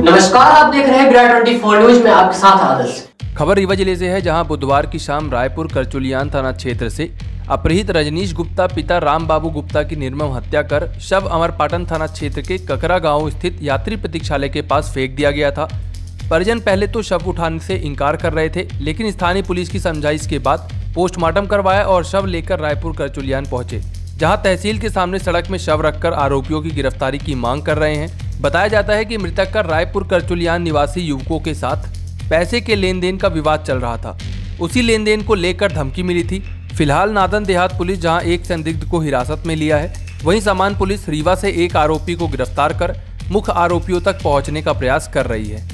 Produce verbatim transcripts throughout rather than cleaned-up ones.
नमस्कार, आप देख रहे हैं विराट ट्वेंटी फोर न्यूज में, आपके साथ आदर्श। खबर रीवा जिले से है, जहां बुधवार की शाम रायपुर करचुलियान थाना क्षेत्र से अपहृत रजनीश गुप्ता पिता राम बाबू गुप्ता की निर्मम हत्या कर शव अमरपाटन थाना क्षेत्र के ककरा गांव स्थित यात्री प्रतीक्षालय के पास फेंक दिया गया था। परिजन पहले तो शव उठाने से इनकार कर रहे थे, लेकिन स्थानीय पुलिस की समझाइश के बाद पोस्टमार्टम करवाया और शव लेकर रायपुर करचुलियान पहुंचे, जहां तहसील के सामने सड़क में शव रखकर आरोपियों की गिरफ्तारी की मांग कर रहे हैं। बताया जाता है कि मृतक का रायपुर करचुलियान निवासी युवकों के साथ पैसे के लेन देन का विवाद चल रहा था। उसी लेन देन को लेकर धमकी मिली थी। फिलहाल नादन देहात पुलिस जहां एक संदिग्ध को हिरासत में लिया है, वहीं समान पुलिस रीवा से एक आरोपी को गिरफ्तार कर मुख्य आरोपियों तक पहुंचने का प्रयास कर रही है।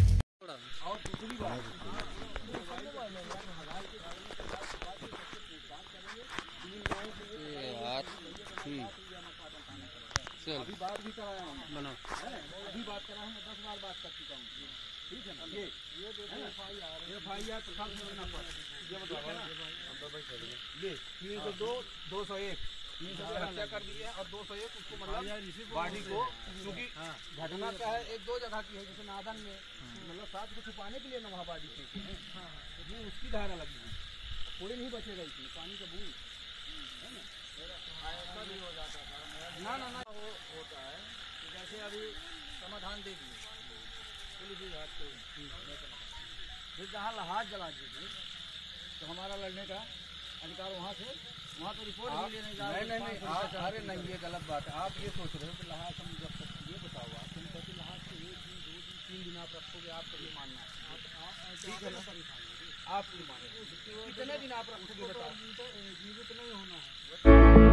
अभी बात भी कराया हूँ, बना अभी बात करा हूँ, दस बार बात कर चुका हूँ। ठीक है ना, ये ये F I R F I R प्रशासन से लेना पड़ा, ये बताओ ना, ये तीन सौ दो दो सौ एक तीन सौ हत्या कर दी है और दो सौ एक उसको मतलब बॉडी को, क्योंकि घटना क्या है, एक दो जगह की है, जैसे नादन में मतलब साथ को छुपाने के लिए ना वहाँ बॉडी फेंकी है, इसमें उसकी धारा लगी है, कोई नहीं बचेगा इसमें, पानी का बूंद है ना, ऐसा भी हो जाता है ना ना ना वो होता है। जैसे अभी समाधान दे दिए पुलिस विभाग को, फिर जहाँ हाथ जला दीजिए तो हमारा लड़ने का अधिकार वहाँ से वहाँ तो रिपोर्ट भी लेने जा रहे हैं। नहीं नहीं अरे नहीं, ये गलत बात है। आप ये सोच रहे हो कि लहाज हम जब तक ये बताओ, आप तुम कहते लहाज को एक दिन दो दिन तीन दिन आप रखोगे, आपको ये मानना है, ठीक है ना, आप ये मानो कितने दिन आप रखोगे बताओ, जीवित नहीं होना है।